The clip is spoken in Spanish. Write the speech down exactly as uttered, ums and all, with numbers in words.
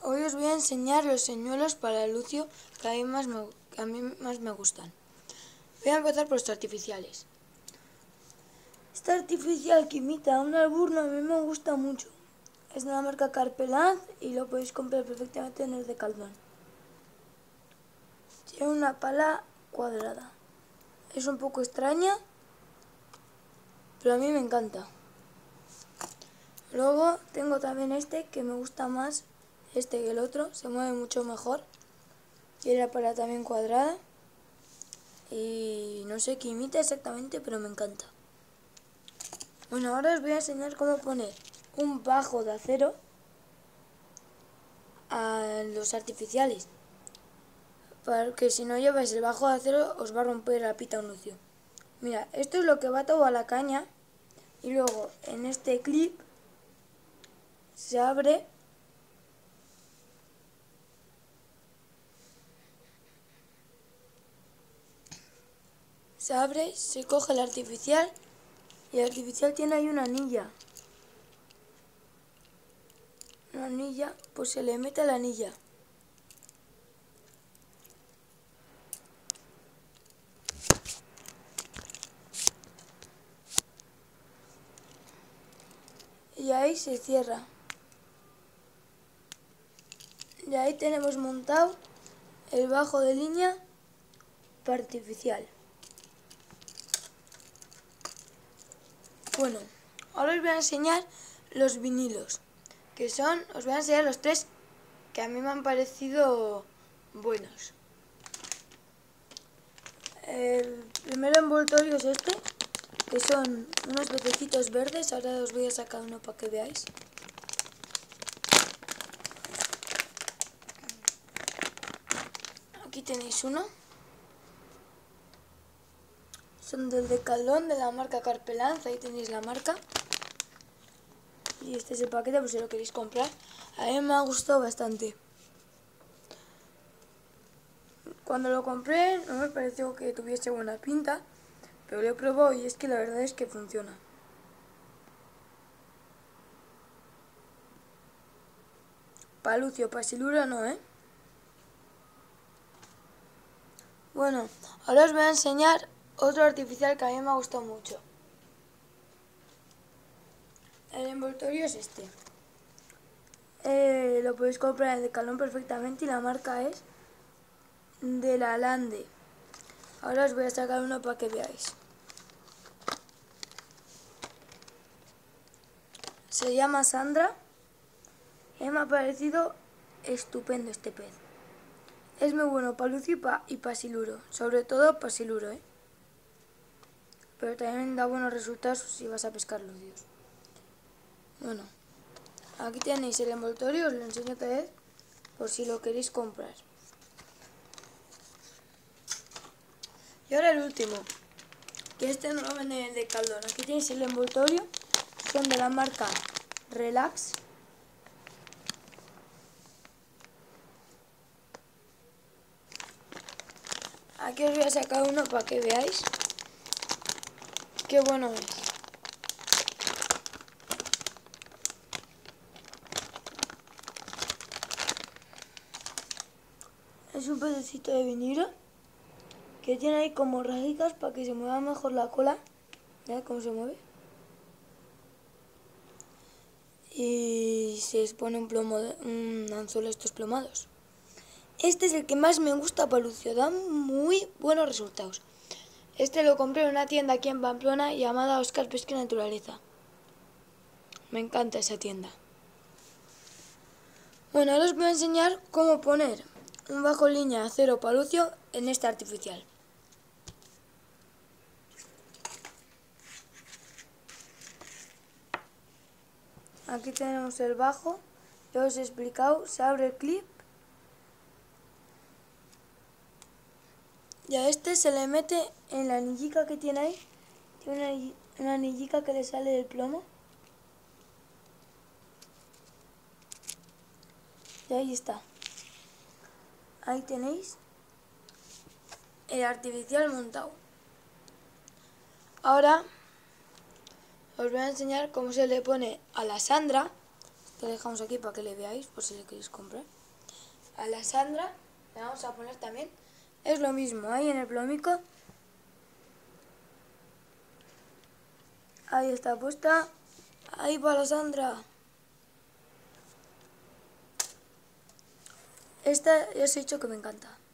Hoy os voy a enseñar los señuelos para Lucio que a mí más me, que a mí más me gustan. Voy a empezar por los artificiales. Este artificial que imita a un alburno a mí me gusta mucho. Es de la marca Carpeland y lo podéis comprar perfectamente en el Decathlon. Tiene una pala cuadrada. Es un poco extraña, pero a mí me encanta. Luego tengo también este que me gusta más, este que el otro, se mueve mucho mejor. Tiene la pala también cuadrada y no sé qué imita exactamente, pero me encanta. Bueno, ahora os voy a enseñar cómo poner un bajo de acero a los artificiales, porque si no lleváis el bajo de acero os va a romper la pita un Lucio. Mira, esto es lo que va todo a la caña y luego en este clip se abre se abre, se coge el artificial y el artificial tiene ahí una anilla una anilla, pues se le mete la anilla. Y ahí se cierra. Y ahí tenemos montado el bajo de línea artificial. Bueno, ahora os voy a enseñar los vinilos, que son, os voy a enseñar los tres que a mí me han parecido buenos. El primer envoltorio es este, que son unos pececitos verdes. Ahora os voy a sacar uno para que veáis. Aquí tenéis uno. Son del Decathlon, de la marca Carpeland, ahí tenéis la marca. Y este es el paquete por si lo queréis comprar. A mí me ha gustado bastante. Cuando lo compré no me pareció que tuviese buena pinta, pero lo he probado y es que la verdad es que funciona. Para Lucio, para Siluro no, ¿eh? Bueno, ahora os voy a enseñar otro artificial que a mí me ha gustado mucho. El envoltorio es este. Eh, lo podéis comprar en el Decathlon perfectamente y la marca es de la Lande. Ahora os voy a sacar uno para que veáis. Se llama Sandra y me ha parecido estupendo este pez. Es muy bueno para Lucio y para Siluro, sobre todo para Siluro, ¿eh? Pero también da buenos resultados si vas a pescar lucios. Bueno, aquí tenéis el envoltorio, os lo enseño otra vez por si lo queréis comprar. Y ahora el último, que este no lo venden en el Decathlon. Aquí tenéis el envoltorio, son de la marca Relax. Aquí os voy a sacar uno para que veáis qué bueno es. Es un pececito de vinilo que tiene ahí como rayitas para que se mueva mejor la cola. Mirad cómo se mueve. Y se pone un plomo, un anzuelo estos plomados. Este es el que más me gusta para Lucio, da muy buenos resultados. Este lo compré en una tienda aquí en Pamplona llamada Oscar Pesca y Naturaleza. Me encanta esa tienda. Bueno, ahora os voy a enseñar cómo poner un bajo línea acero para Lucio en este artificial. Aquí tenemos el bajo, ya os he explicado, se abre el clip y a este se le mete en la anillica que tiene ahí, tiene una, una anillica que le sale del plomo y ahí está. Ahí tenéis el artificial montado. Ahora os voy a enseñar cómo se le pone a la Sandra que le dejamos aquí para que le veáis, por si le queréis comprar. A la Sandra le vamos a poner también, es lo mismo, ahí en el plomico. Ahí está puesta. Ahí va la Sandra. Esta ya os he dicho que me encanta.